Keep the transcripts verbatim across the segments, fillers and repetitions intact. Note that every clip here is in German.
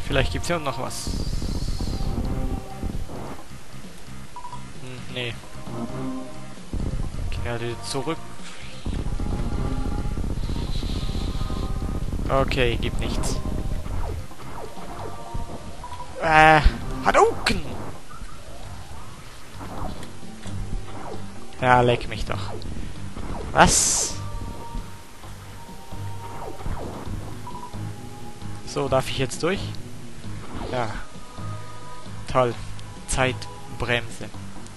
Vielleicht gibt's ja noch was. Hm, nee. Gehen wir wieder zurück. Okay, gibt nichts. Äh, Hadouken! Ja, leck mich doch. Was? So, darf ich jetzt durch? Ja. Toll. Zeitbremse.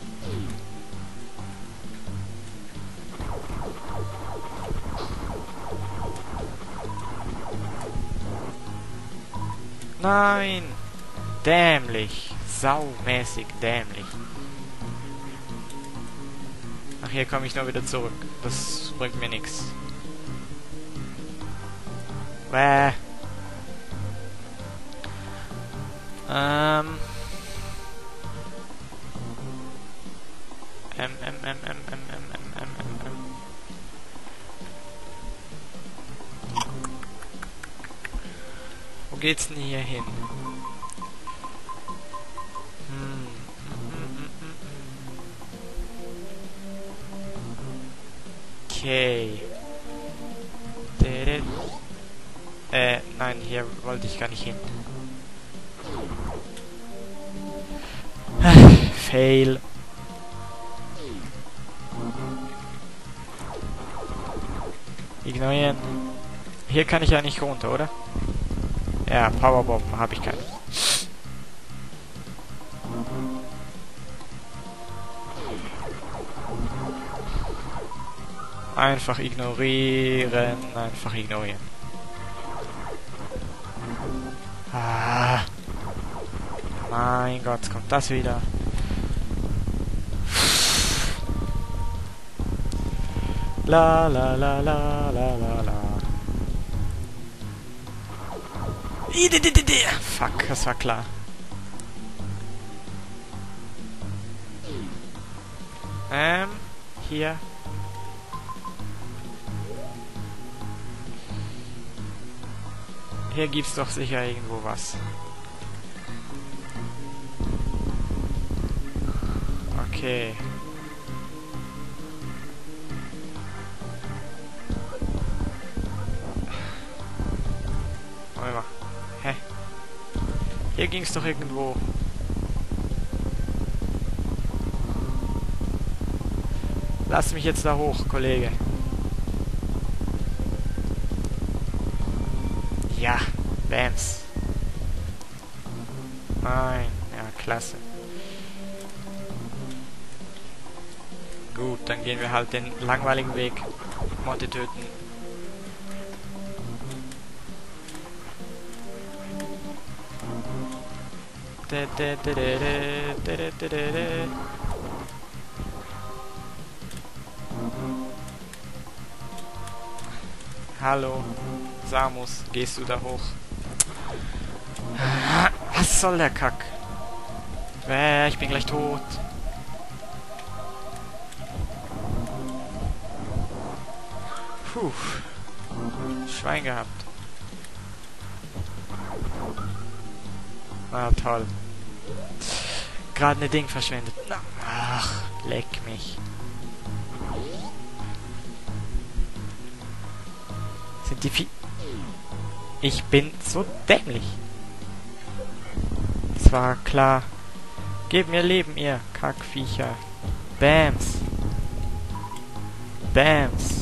Nein! Dämlich. Saumäßig dämlich. Ach, hier komme ich nur wieder zurück. Das bringt mir nichts. Bäh. Ähm. M, M, M, M, M, M, M, M, M, M. Wo geht's denn hier hin? Hm. Okay. Äh, nein, hier wollte ich gar nicht hin. Fail. Ignorieren. Hier kann ich ja nicht runter, oder? Ja, Powerbomben habe ich keine. Einfach ignorieren, einfach ignorieren. Ah. Mein Gott, kommt das wieder. La la la la la la la. Fuck, das war klar. Ähm, hier. Hier gibt's doch sicher irgendwo was. Okay. Warte mal. Hä? Hier ging's doch irgendwo. Lass mich jetzt da hoch, Kollege. Ja, Bams. Nein, ja, klasse. Gut, dann gehen wir halt den langweiligen Weg. Motte töten. De, de, de, de, de, de, de, de, de. Hallo, Samus, gehst du da hoch? Was soll der Kack? Äh, ich bin gleich tot. Puh. Schwein gehabt. Ah, toll. Gerade ein Ding verschwendet. Ach, leck mich. Sind die Vie... Ich bin so dämlich. Es war klar. Gebt mir Leben, ihr Kackviecher. Bams. Bams.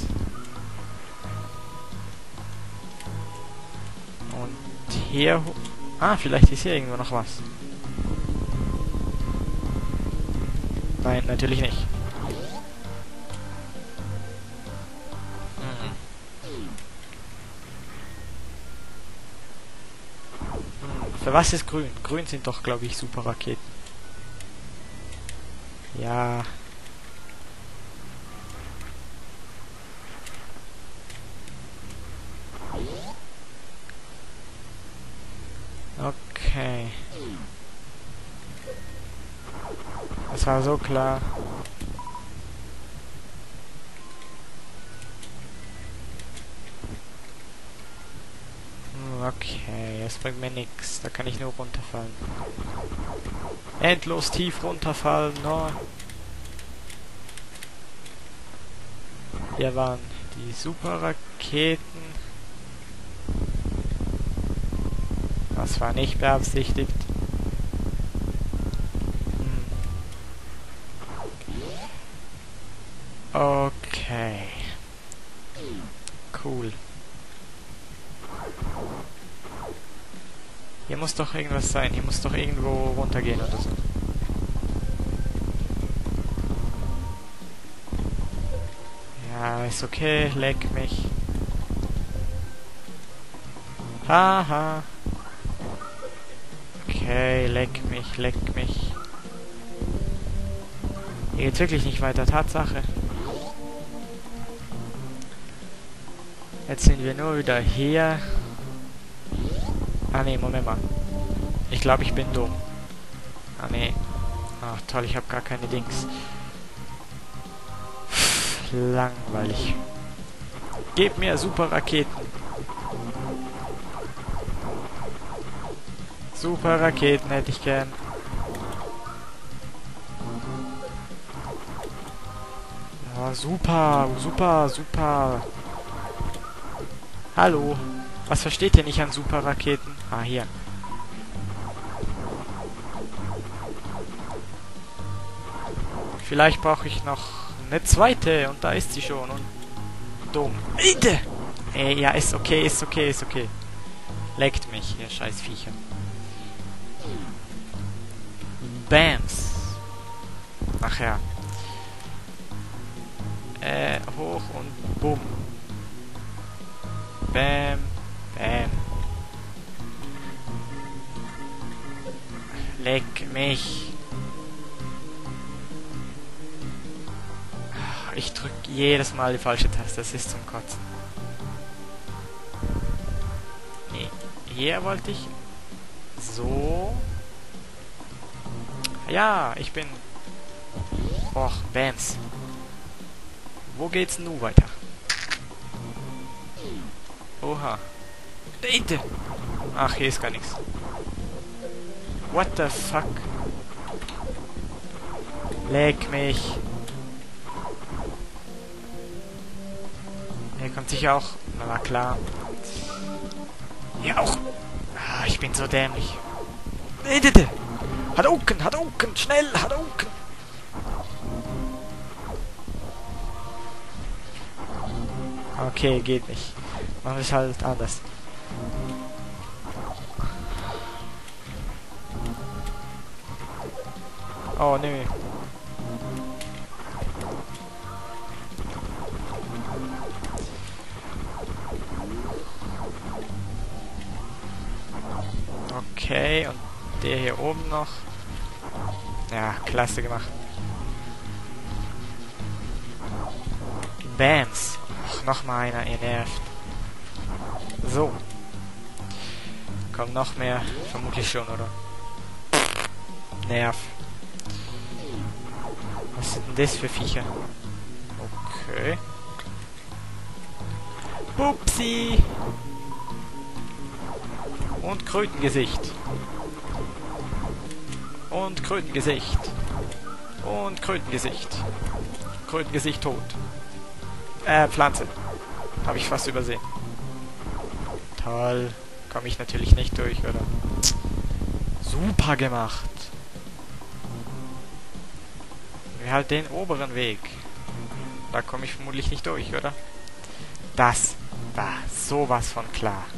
Und hier... Ah, vielleicht ist hier irgendwo noch was. Nein, natürlich nicht. Hm. Hm. Für was ist grün? Grün sind doch, glaube ich, super Raketen. Ja. Okay. Das war so klar. Hm, Okay, es bringt mir nichts. Da kann ich nur runterfallen. Endlos tief runterfallen, no. Hier waren die Superraketen. Das war nicht beabsichtigt. Hm. Okay. Cool. Hier muss doch irgendwas sein. Hier muss doch irgendwo runtergehen oder so. Ja, ist okay. Leck mich. Haha. Okay, leck mich, leck mich. Hier geht's wirklich nicht weiter. Tatsache. Jetzt sind wir nur wieder hier. Ah ne, Moment mal. Ich glaube, ich bin dumm. Ah ne. Ach toll, ich habe gar keine Dings. Pff, langweilig. Gebt mir super Raketen. Super Raketen hätte ich gern. Ja, super, super, super. Hallo. Was versteht ihr nicht an Superraketen? Ah, hier. Vielleicht brauche ich noch eine zweite und da ist sie schon und dumm. Ide! Ey, ja, ist okay, ist okay, ist okay. Leckt mich, ihr scheiß Viecher. Bams. Ach ja. Äh, hoch und bumm. Bam. Bam. Leck mich. Ich drück jedes Mal die falsche Taste. Das ist zum Kotzen. Nee. Hier wollte ich... So. Ja, ich bin... Och, Bams. Wo geht's nun weiter? Oha. Bitte. Ach, hier ist gar nichts. What the fuck? Leck mich. Hier kommt sicher auch... Na klar. Hier auch. Ah, ich bin so dämlich. Bitte. Hadouken, Hadouken, schnell, Hadouken. Okay, geht nicht. Machen wir es halt anders. Oh, nö. Okay, und der hier oben noch. Ja, klasse gemacht. Bams. Ach, noch mal einer, ihr nervt. So. Kommt noch mehr. Vermutlich schon, oder? Nerv. Was sind denn das für Viecher? Okay. Pupsi. Und Krötengesicht. Und Krötengesicht. Und Krötengesicht. Krötengesicht tot. Äh, Pflanze. Habe ich fast übersehen. Toll. Komme ich natürlich nicht durch, oder? Super gemacht. Wir halt den oberen Weg. Da komme ich vermutlich nicht durch, oder? Das war sowas von klar.